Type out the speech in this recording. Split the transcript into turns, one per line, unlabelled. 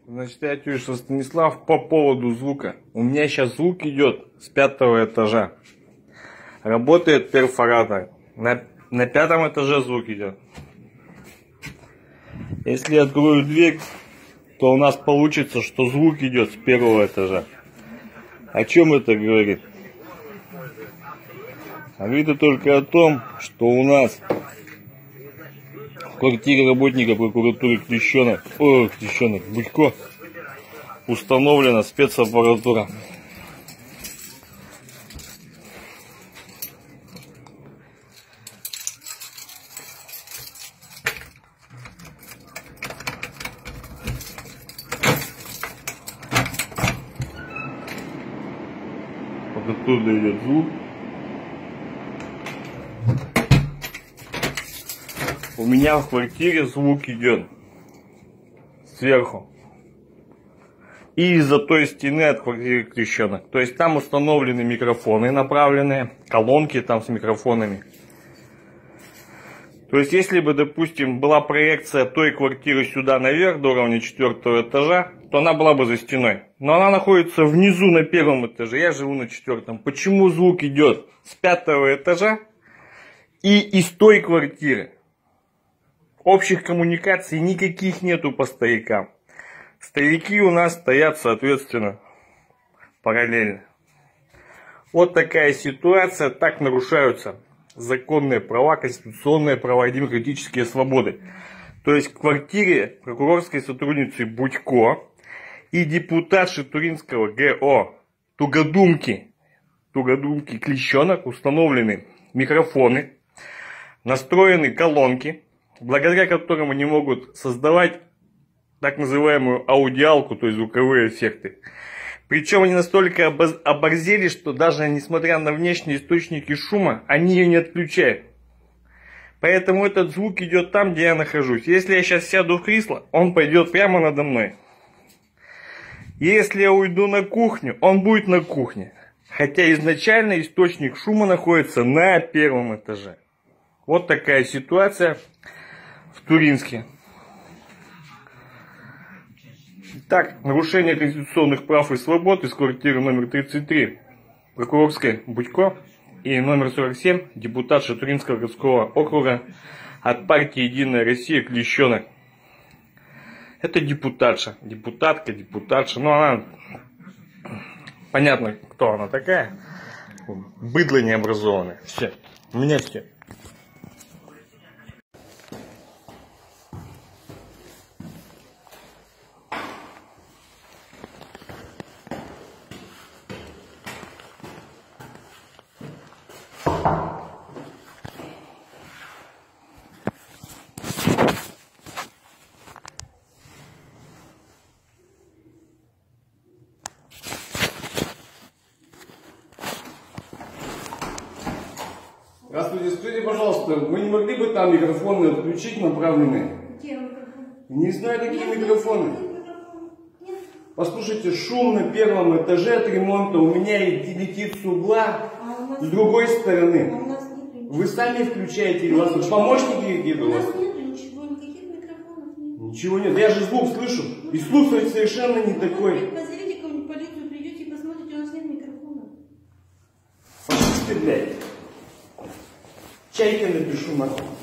Значит, я теща Станислав по поводу звука. У меня сейчас звук идет с 5-го этажа. Работает перфоратор. На 5-м этаже звук идет. Если я открою дверь, то у нас получится, что звук идет с 1-го этажа. О чем это говорит? Говорит это только о том, что у нас в квартире работника прокуратуры Крещенок Будько установлена спецаппаратура. Вот оттуда идет звук. У меня в квартире звук идет сверху и из-за той стены от квартиры Крещенок. То есть там установлены микрофоны направленные, колонки там с микрофонами. То есть если бы, допустим, была проекция той квартиры сюда наверх до уровня 4-го этажа, то она была бы за стеной. Но она находится внизу на 1-м этаже, я живу на 4-м. Почему звук идет с 5-го этажа и из той квартиры? Общих коммуникаций никаких нету по стоякам. Стояки у нас стоят, соответственно, параллельно. Вот такая ситуация. Так нарушаются законные права, конституционные права и демократические свободы. То есть в квартире прокурорской сотрудницы Будько и депутатши Туринского ГО Тугодумки Крещенок установлены микрофоны, настроены колонки, благодаря которым они могут создавать так называемую аудиалку, то есть звуковые эффекты. Причем они настолько оборзели, что даже несмотря на внешние источники шума, они ее не отключают. Поэтому этот звук идет там, где я нахожусь. Если я сейчас сяду в кресло, он пойдет прямо надо мной. Если я уйду на кухню, он будет на кухне. Хотя изначально источник шума находится на 1-м этаже. Вот такая ситуация в Туринске. Так, нарушение конституционных прав и свобод из квартиры номер 33 прокурорской Будько и номер 47 депутатша Туринского городского округа от партии «Единая Россия» Крещенок. Это депутатша, депутатша, но она, понятно, кто она такая, быдло необразованное. Все, у меня все. Здравствуйте, скажите, пожалуйста, вы не могли бы там микрофоны отключить направленные?
Где микрофон? Не
знаю, какие микрофоны.
Нет.
Послушайте, шум на 1-м этаже от ремонта у меня летит с угла, с другой стороны.
А у нас нет.
Вы сами включаете, или у вас тут помощники какие-то?
У нас нет ничего, никаких микрофонов нет.
Ничего нет, я же звук слышу. И слух совершенно не такой.
Позовите кого-нибудь полицию, придете и посмотрите, у нас нет микрофона.
Фашисты, блядь. Чайки напишу нахуй.